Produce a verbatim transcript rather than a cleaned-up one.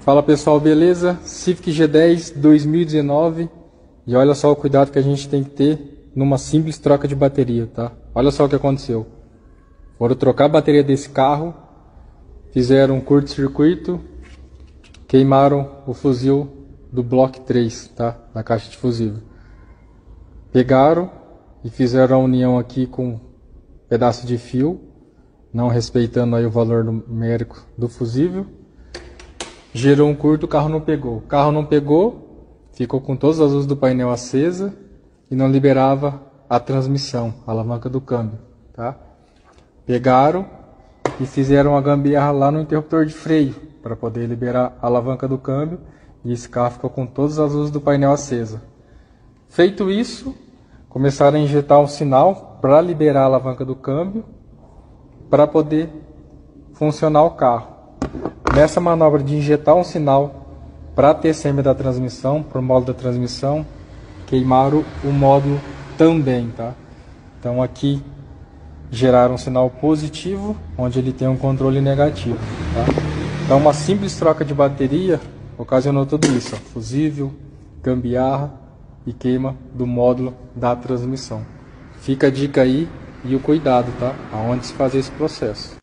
Fala pessoal, beleza? Civic G dez dois mil e dezenove. E olha só o cuidado que a gente tem que ter numa simples troca de bateria, tá? Olha só o que aconteceu. Foram trocar a bateria desse carro, fizeram um curto-circuito, queimaram o fusível do bloco três, tá? Na caixa de fusível. Pegaram e fizeram a união aqui com um pedaço de fio, não respeitando aí o valor numérico do fusível. Gerou um curto, o carro não pegou. O carro não pegou, ficou com todas as luzes do painel acesa e não liberava a transmissão, a alavanca do câmbio, tá? Pegaram e fizeram a gambiarra lá no interruptor de freio para poder liberar a alavanca do câmbio e esse carro ficou com todas as luzes do painel acesa. Feito isso, começaram a injetar um sinal para liberar a alavanca do câmbio para poder funcionar o carro. Nessa manobra de injetar um sinal para a T C M da transmissão, para o módulo da transmissão, queimaram o módulo também, tá? Então aqui geraram um sinal positivo, onde ele tem um controle negativo, tá? Então uma simples troca de bateria ocasionou tudo isso, ó, fusível, gambiarra e queima do módulo da transmissão. Fica a dica aí e o cuidado, tá? Aonde se fazer esse processo.